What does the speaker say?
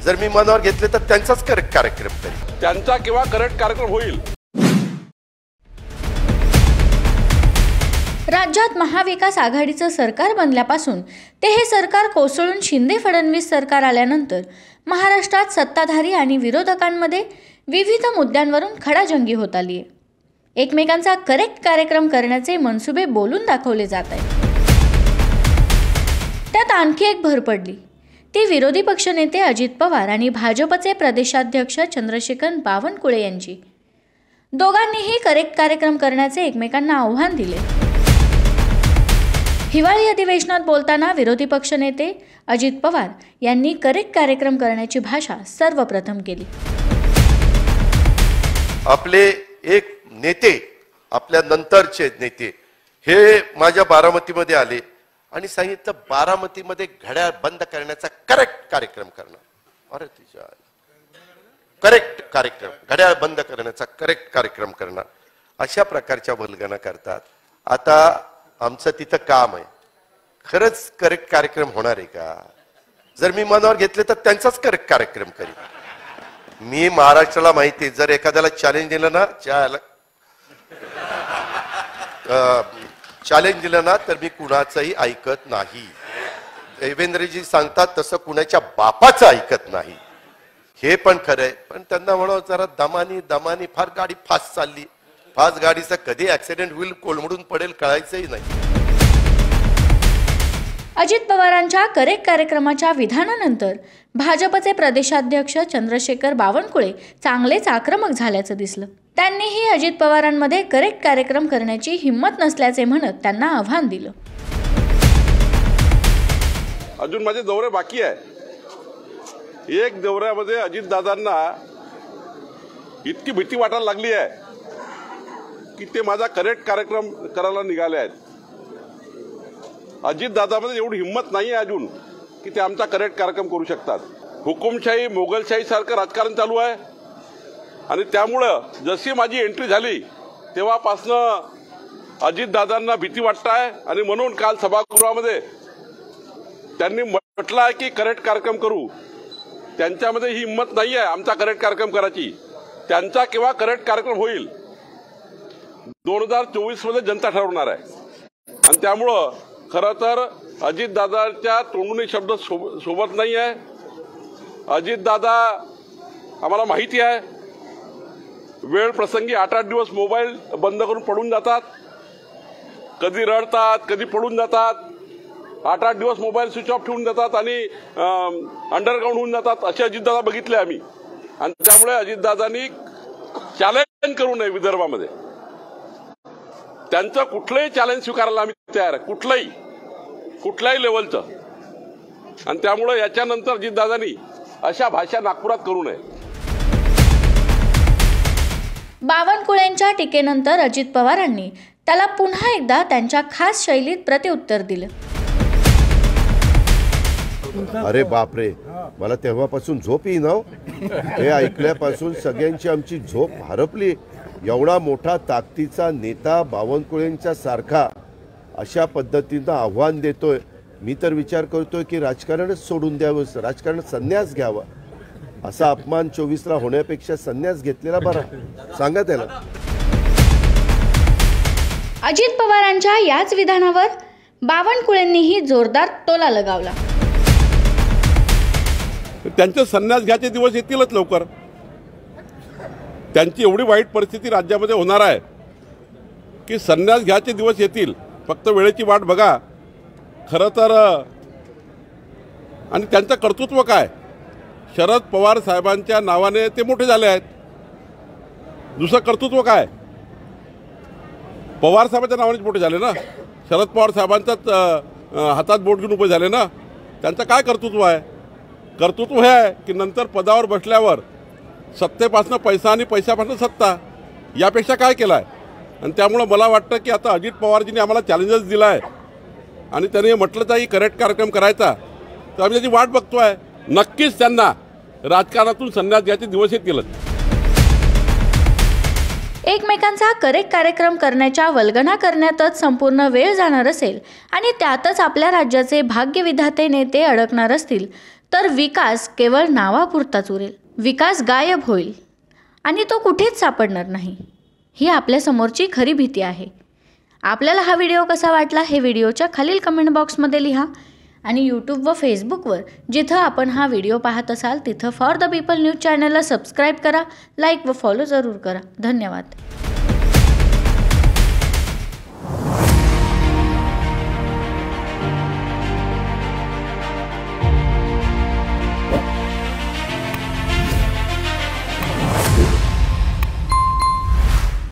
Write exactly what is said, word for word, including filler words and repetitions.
जर मी मनावर घेतले तर त्यांचाच करेक्ट कार्यक्रम करेल, त्यांचा किंवा करेक्ट कार्यक्रम होईल। राज्यात महाविकास आघाडीचं सरकार बनल्यापासून ते हे सरकार कोसळून शिंदे फडणवीस सरकार आल्यानंतर महाराष्ट्रात सत्ताधारी आणि विरोधकांमध्ये विविध मुद्द्यांवरून खडाजंगी होत आली आहे। एकमेकांचा करेक्ट कार्यक्रम करण्याचे मनसुबे बोलून दाखवले जात आहेत। त्यात आणखी एक भर पडली, ती विरोधी पक्षनेते अजित पवार आणि भाजपचे प्रदेशाध्यक्ष चंद्रशेखर बावनकुळे यांची। दोघांनीही करेक्ट कार्यक्रम करण्याचे एकमेकांना आव्हान दिले। हिवाळी अधिवेशनात बोलताना विरोधी पक्षनेते अजित पवार यांनी करेक्ट कार्यक्रम करण्याची भाषा सर्वप्रथम केली। आपले एक नेते, आपल्या नंतरचे नेते हे माझ्या बारामतीमध्ये आले आणि सांगितलं बारामतीमध्ये घड्याळ बंद करण्याचा करेक्ट कार्यक्रम करणार। अरे तुझ्या करेक्ट कार्यक्रम, घड्याळ बंद करण्याचा करेक्ट कार्यक्रम करणार, अशा प्रकारच्या वल्गना करतात। आता आमचं तिथं काम आहे, खरंच करेक्ट कार्यक्रम होणार आहे का? जर मी मनावर घेतले तर त्यांचाच करेक्ट कार्यक्रम करेल। मी महाराष्ट्राला माहिती आहे, जर एखाद्याला चॅलेंज दिलं ना चॅलेंज दिलं ना तर मी कुणाचंही ऐकत नाही। देवेंद्रजी सांगतात तसं कुणाच्या बापाचं ऐकत नाही, हे पण खरं आहे। पण त्यांना म्हणा जरा दमानी दमानी, फार गाडी फास्ट चालली, फास्ट गाडीचा कधी ऍक्सिडेंट होईल, कोलमडून पडेल कळायचंही नाही। अजित पवारांच्या करेक्ट कार्यक्रमाच्या विधानानंतर भाजपचे प्रदेशाध्यक्ष चंद्रशेखर बावनकुळे चांगलेच आक्रमक झाल्याचं दिसलं। त्यांनीही अजित पवारांमध्ये करेक्ट कार्यक्रम करण्याची हिंमत नसल्याचे म्हणत त्यांना आव्हान दिलं। अजून माझे दौरे बाकी आहे। एक दौऱ्यामध्ये अजितदादांना इतकी भीती वाटायला लागली आहे की ते माझा करेक्ट कार्यक्रम करायला निघाले आहेत। अजितदादामध्ये एवढी हिंमत नाही आहे अजून की ते आमचा करेक्ट कार्यक्रम करू शकतात। हुकुमशाही, मोगलशाही सारखं राजकारण चालू आहे आणि त्यामुळं जशी माझी एंट्री झाली तेव्हापासनं अजितदादांना भीती वाटत आहे आणि म्हणून काल सभागृहामध्ये त्यांनी म्हटलं आहे की करेक्ट कार्यक्रम करू। त्यांच्यामध्ये ही हिंमत नाही आहे आमचा करेक्ट कार्यक्रम करायची। त्यांचा किंवा करेक्ट कार्यक्रम होईल दोन हजार चोवीस मध्ये जनता ठरवणार आहे आणि त्यामुळं खरं तर अजितदादाच्या तोंडून शब्द सोबत नाही आहे। अजितदादा आम्हाला माहिती आहे वेळ प्रसंगी आठ आठ दिवस मोबाईल बंद करून पडून जातात, कधी रडतात कधी पडून जातात, आठ आठ दिवस मोबाईल स्विच ऑफ ठेवून जातात आणि अंडरग्राऊंड होऊन जातात, असे अजितदादा बघितले आम्ही। आणि त्यामुळे अजितदादांनी चॅलेंज करू नये विदर्भामध्ये। त्यांचं कुठलंही चॅलेंज स्वीकारायला आम्ही तयार आहे, कुठलंही कुठल्याही लेवलचं। आणि त्यामुळे याच्यानंतर अजितदादांनी अशा भाषा नागपुरात करू नये। बावनकुळेंच्या टीकेनंतर अजित पवारांनी त्याला पुन्हा एकदा त्यांच्या खास शैलीत प्रत्युत्तर दिलं। अरे बापरे, मला तेव्हापासून झोप येईना। हे ऐकल्यापासून सगळ्यांची आमची झोप हरपली। एवढा मोठा ताकदीचा नेता बावनकुळेंच्या सारखा अशा पद्धतीनं आव्हान देतोय, मी तर विचार करतोय की राजकारणच सोडून द्यावं, राजकारणात संन्यास घ्यावा। असा अपमान चोवीसला होण्यापेक्षा संन्यास घेतलेला बरा, सांगा त्याला। अजित पवारांच्या याच विधानावर बावनकुळेंनीही जोरदार टोला लगावला। त्यांचे संन्यास घ्यायचे दिवस येतीलच लवकर। त्यांची एवढी वाईट परिस्थिती राज्यामध्ये होणार आहे की संन्यास घ्यायचे दिवस येतील, फक्त वेळेची वाट बघा। खरं तर आणि त्यांचं कर्तृत्व काय, शरद पवार साहेबांच्या नावाने ते मोठे झाले आहेत। दुसरं कर्तृत्व काय, पवार साहेबांच्या नावानेच मोठे झाले ना, शरद पवार साहेबांच्याच हातात बोट घेऊन उभे झाले ना। त्यांचं काय कर्तृत्व आहे? कर्तृत्व हे आहे की नंतर पदावर बसल्यावर सत्तेपासून पैसा आणि पैशापासून सत्ता, यापेक्षा काय केलं आहे? आणि त्यामुळं मला वाटतं की आता अजित पवारजींनी आम्हाला चॅलेंजेस दिला आहे आणि त्यांनी म्हटलं तर करेक्ट कार्यक्रम करायचा, तर आम्ही त्याची वाट बघतो आहे। नक्कीच त्यांना राजकारणातून संन्यास घ्यायचे दिवस येतीलच। एकमेकांचा करेक्ट कार्यक्रम करण्याच्या वल्गना करण्यातच संपूर्ण वेळ जाणार असेल आणि त्यातच आपल्या राज्याचे भाग्यविधाते नेते अडकणार असतील तर विकास केवळ नावापुरताच उरेल. विकास गायब होईल आणि तो कुठेच सापडणार नाही. ही आपल्यासमोरची खरी भीती आहे. आपल्याला हा व्हिडिओ कसा वाटला हे व्हिडिओच्या खालील कमेंट बॉक्समध्ये लिहा आणि यूट्यूब व फेसबुकवर जिथं आपण हा व्हिडिओ पाहत असाल तिथं फॉर द पीपल न्यूज चॅनलला सबस्क्राईब करा, लाईक व फॉलो जरूर करा. धन्यवाद.